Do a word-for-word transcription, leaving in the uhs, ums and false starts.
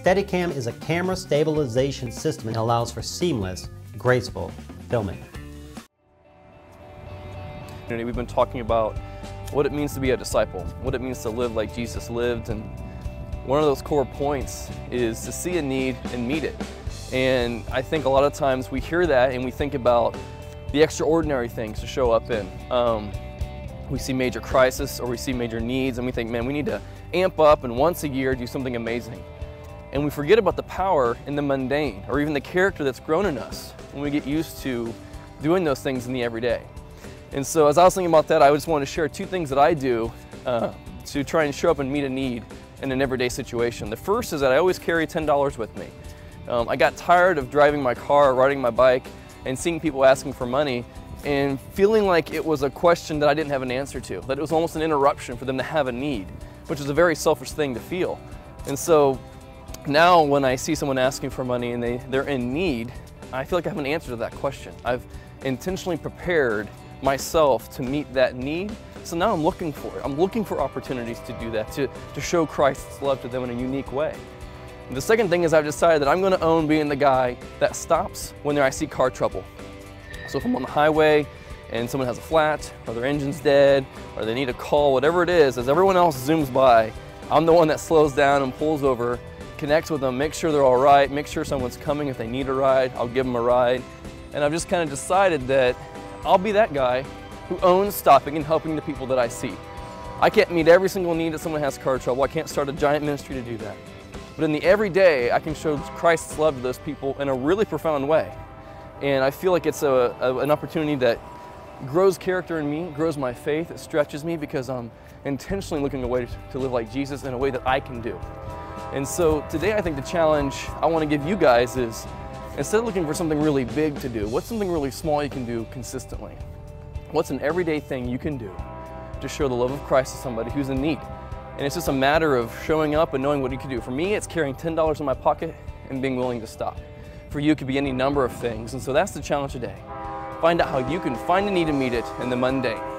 Steadicam is a camera stabilization system and allows for seamless, graceful filming. We've been talking about what it means to be a disciple, what it means to live like Jesus lived, and one of those core points is to see a need and meet it. And I think a lot of times we hear that and we think about the extraordinary things to show up in. Um, we see major crisis or we see major needs and we think, man, we need to amp up and once a year do something amazing. And we forget about the power in the mundane or even the character that's grown in us when we get used to doing those things in the everyday. And so as I was thinking about that, I just wanted to share two things that I do uh, to try and show up and meet a need in an everyday situation. The first is that I always carry ten dollars with me. Um, I got tired of driving my car, riding my bike, and seeing people asking for money and feeling like it was a question that I didn't have an answer to, that it was almost an interruption for them to have a need, which is a very selfish thing to feel. And so now when I see someone asking for money and they, they're in need, I feel like I have an answer to that question. I've intentionally prepared myself to meet that need. So now I'm looking for it. I'm looking for opportunities to do that, to, to show Christ's love to them in a unique way. And the second thing is I've decided that I'm going to own being the guy that stops when I see car trouble. So if I'm on the highway and someone has a flat, or their engine's dead, or they need a call, whatever it is, as everyone else zooms by, I'm the one that slows down and pulls over, connects with them, make sure they're all right, make sure someone's coming. If they need a ride, I'll give them a ride. And I've just kind of decided that I'll be that guy who owns stopping and helping the people that I see. I can't meet every single need that someone has car trouble. I can't start a giant ministry to do that. But in the everyday, I can show Christ's love to those people in a really profound way. And I feel like it's a, a, an opportunity that grows character in me, grows my faith, it stretches me because I'm intentionally looking a way to live like Jesus in a way that I can do. And so today I think the challenge I want to give you guys is, instead of looking for something really big to do, what's something really small you can do consistently? What's an everyday thing you can do to show the love of Christ to somebody who's in need? And it's just a matter of showing up and knowing what you can do. For me, it's carrying ten dollars in my pocket and being willing to stop. For you, it could be any number of things. And so that's the challenge today. Find out how you can find a need and meet it in the mundane.